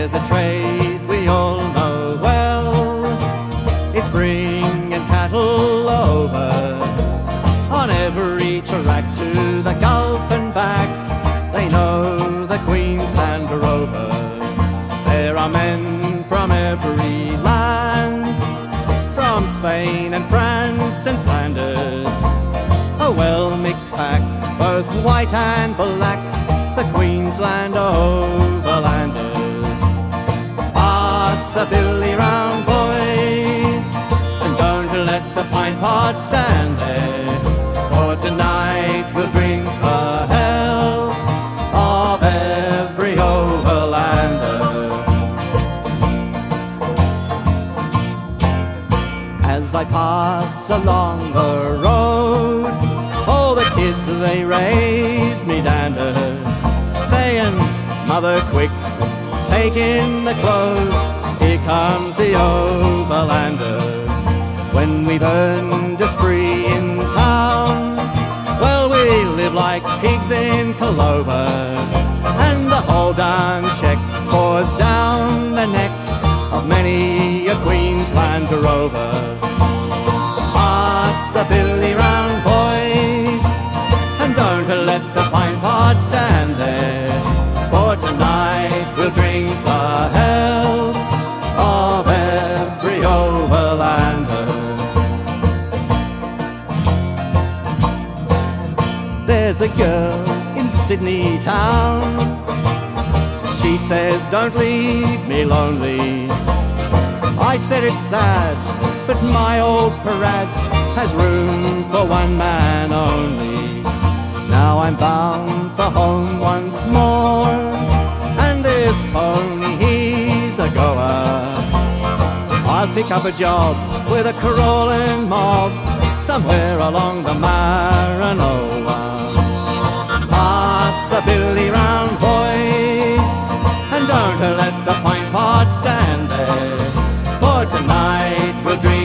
There's a trade we all know well. It's bringing cattle over on every track to the Gulf and back. They know the Queensland Drover. There are men from every land, from Spain and France and Flanders. A well-mixed pack, both white and black, the Queensland Overlanders. Pass the billy round, boys, and don't let the pint pot stand there, for tonight we'll drink the hell of every Overlander. As I pass along the road, all the kids, they raise me dander, saying, "Mother, quick, take in the clothes, here comes the Overlander." When we've earned a spree in town, well, we live like pigs in clover, and the whole darn check pours down the neck of many a Queensland Drover. Pass the billy round, boys, and don't let the pint pot stand there, for tonight we'll drink the hell of every Overlander. There's a girl in Sydney town, she says, "Don't leave me lonely." I said, "It's sad, but my old parade has room for one man only." Now I'm bound for home once more, and this pony, he's a goer. I'll pick up a job with a crawling mob somewhere along the Maranoa. Pass the billy round, boys, and don't let the pint pot stand there, for tonight we'll drink